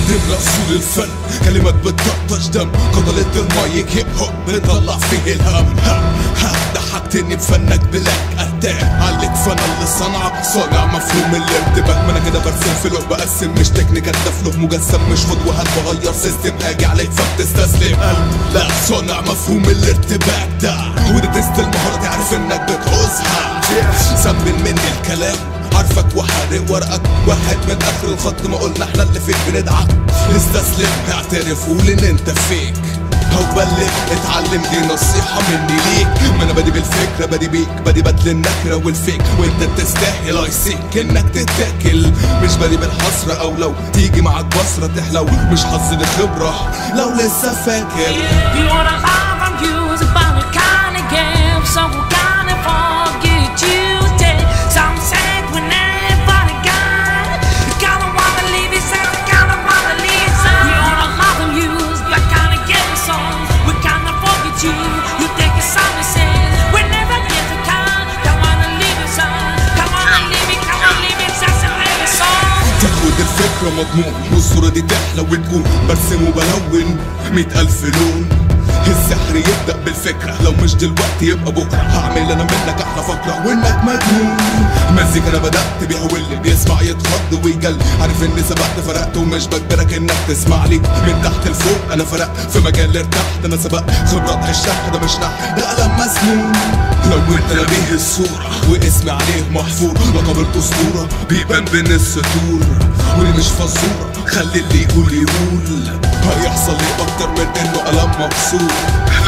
نمرة رسول الفن، كلمات بتطرطش دم، قتلت المايك هيب هوب بنطلع فيه الهم. ضحكتني بفنك بلاك اتاك، عليك فن اللي صنعك صانع مفهوم الارتباك. ما انا كده برسم فلوق بقسم مش تكنيكات، ده فلوق مجسم مش خد وهات، بغير سيستم هاجي عليك فبتستسلم. لا صانع مفهوم الارتباك ده، وده تست المهارة عارف انك بتعوزها. سمن مني الكلام عارفك وحارق ورقك، واحد من اخر الخط ما قلنا احنا اللي فيك بندعك. استسلم اعترف وقول ان انت فيك، او بلغ اتعلم دي نصيحة مني ليك. ما انا بادي بالفكرة بادي بيك، بادي بدل النكرة والفيك، وانت تستاهل ايسيك انك تتاكل. مش بادي بالحسرة او لو تيجي معاك بصرة تحلو، مش حظ دي خبرة لو لسه فاكر. You wanna love and use about a kind of game, so we gonna forget you today. Some said we never got, gotta wanna leave it, so gotta wanna leave it. We wanna love and use that kind of game song, we gonna forget you. You take a song and say we never get the kind, don't wanna leave it, son. Don't wanna leave it, don't wanna leave it, just a baby song. تاخد الفكرة مضمون والصورة دي تحلى وتكون، برسم وبلون 100,000 لون. السحر يبدأ بالفكرة، لو مش دلوقتي يبقى بكرة. هعمل انا منك احلى فقرة وانك مجنون. مزيكا انا بدأت بيها واللي بيسمع يتخض ويجل، عارف اني سبقت فرقت ومش بجبرك انك تسمع لي. من تحت لفوق انا فرقت في مجال ارتحت، انا سبقت خبرات عشتها، ده مش نح ده قلم مسنون. لو انت نبيه الصورة واسمي عليه محفور، وقابلت اسطورة بيبان بين السطور. ودي مش فزورة خلي اللي يقول يقول، هيحصل ايه اكتر من انه قلم مكسور.